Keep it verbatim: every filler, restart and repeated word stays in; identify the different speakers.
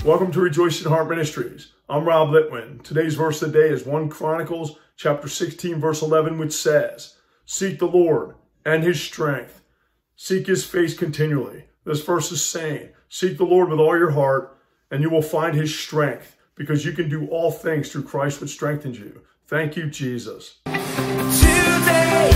Speaker 1: Welcome to Rejoice in Heart Ministries. I'm Rob Litwin. Today's verse of the day is First Chronicles chapter sixteen, verse eleven, which says, "Seek the Lord and his strength. Seek his face continually." This verse is saying, seek the Lord with all your heart, and you will find his strength, because you can do all things through Christ which strengthens you. Thank you, Jesus.
Speaker 2: Today.